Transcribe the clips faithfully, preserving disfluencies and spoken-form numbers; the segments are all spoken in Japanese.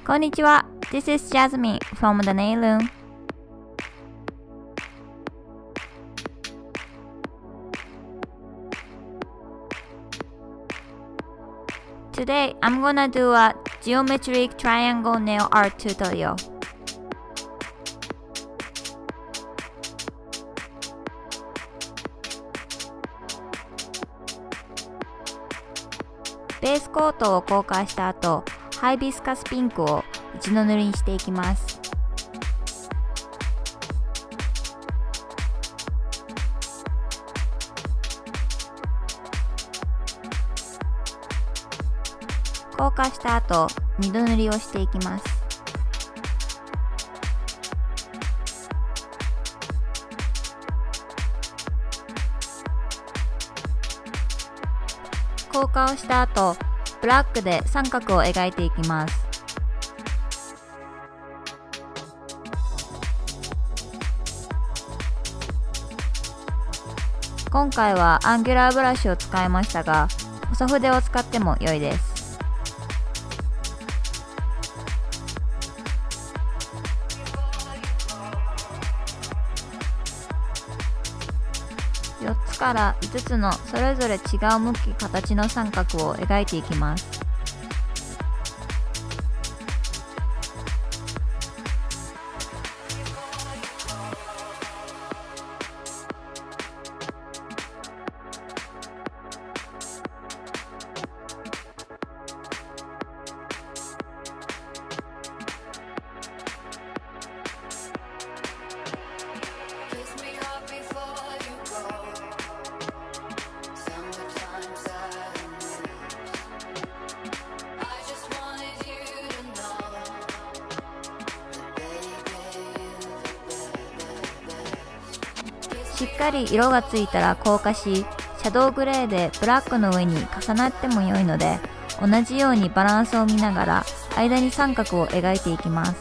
こんにちは。This is Jasmine from the nail room. Today, I'm gonna do a geometric triangle nail art tutorial.ベースコートを硬化した後、ハイビスカスピンクを一度塗りにしていきます。硬化した後、二度塗りをしていきます。硬化をした後、ブラックで三角を描いていきます。今回はアンギュラーブラシを使いましたが、細筆を使っても良いです。よっつからいつつのそれぞれ違う向き形の三角を描いていきます。しっかり色がついたら硬化し、シャドウグレーでブラックの上に重なっても良いので、同じようにバランスを見ながら間に三角を描いていきます。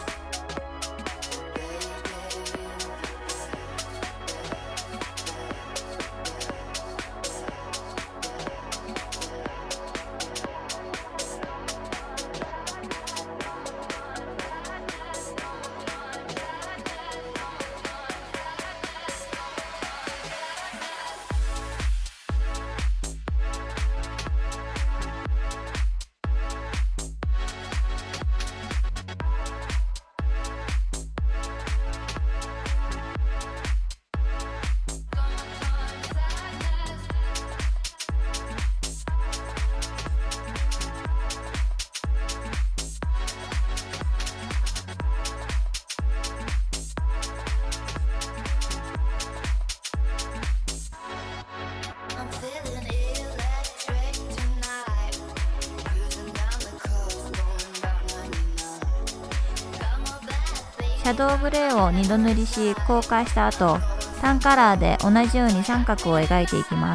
シャドウグレーを二度塗りし硬化した後、タンカラーで同じように三角を描いていきます。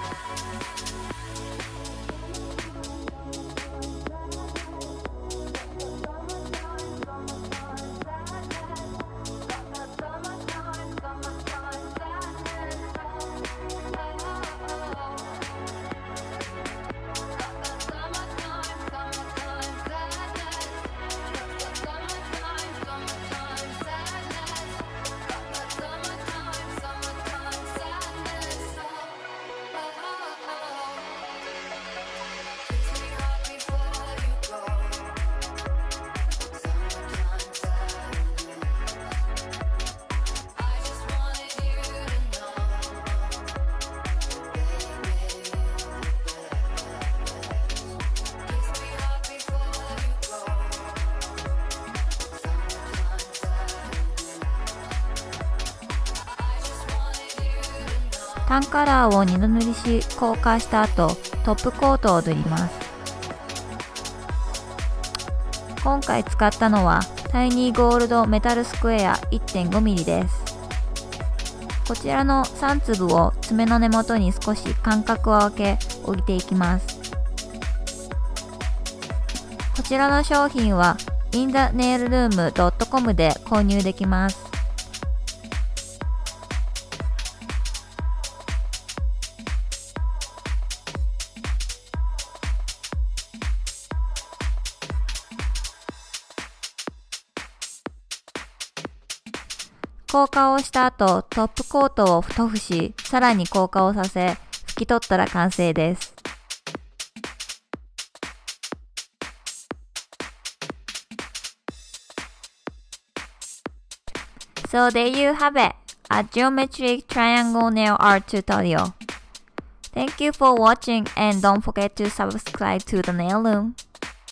タンカラーを二度塗りし硬化した後、トップコートを塗ります。今回使ったのはタイニーゴールドメタルスクエア いってんごミリ です。こちらのさん粒を爪の根元に少し間隔を空け置いていきます。こちらの商品は インザネイルルームドットコム で購入できます。 硬化をした後、トップコートを塗布し、さらに硬化をさせ、拭き取ったら完成です。So there you have it, a geometric triangle nail art tutorial. Thank you for watching and don't forget to subscribe to the nail room.